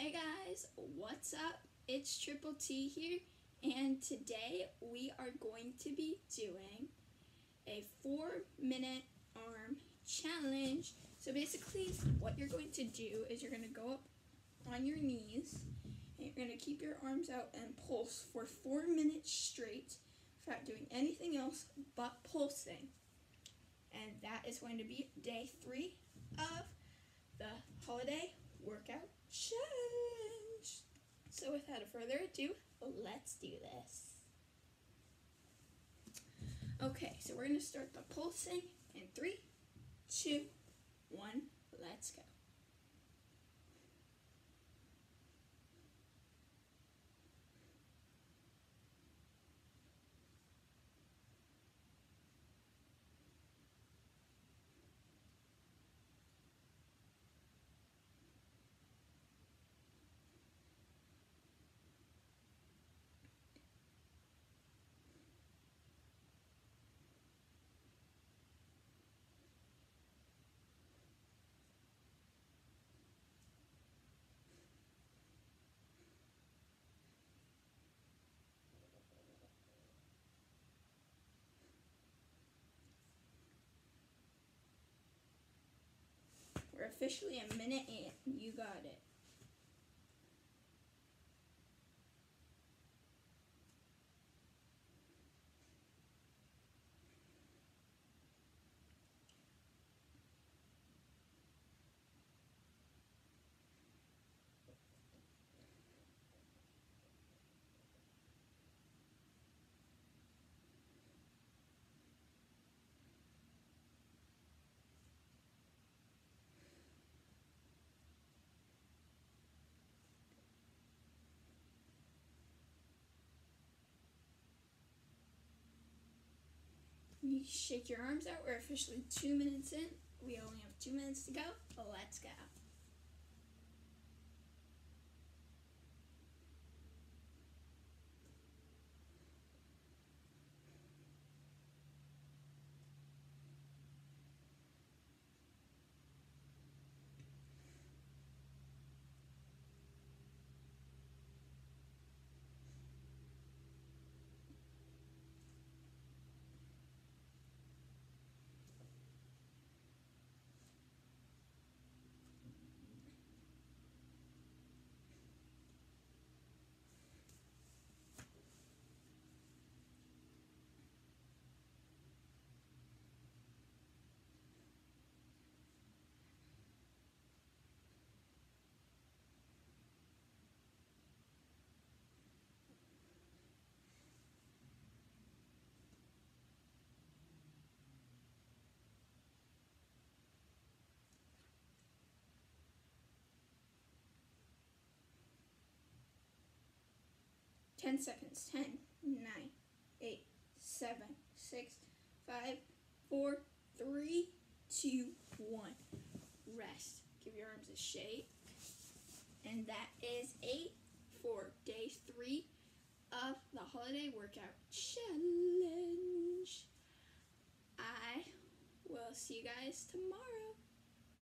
Hey guys, what's up? It's Triple T here, and today we are going to be doing a 4-minute arm challenge. So basically, what you're going to do is you're going to go up on your knees, and you're going to keep your arms out and pulse for 4 minutes straight without doing anything else but pulsing. And that is going to be day 3 of the holiday workout challenge. So without further ado, let's do this. Okay, so we're going to start the pulsing in 3, 2, 1, let's go. We're officially a minute in. You got it. You shake your arms out. We're officially 2 minutes in. We only have 2 minutes to go. Let's go. Ten seconds. 10, 9, 8, 7, 6, 5, 4, 3, 2, 1. Rest. Give your arms a shake. And that is 8 for day 3 of the holiday workout challenge. I will see you guys tomorrow.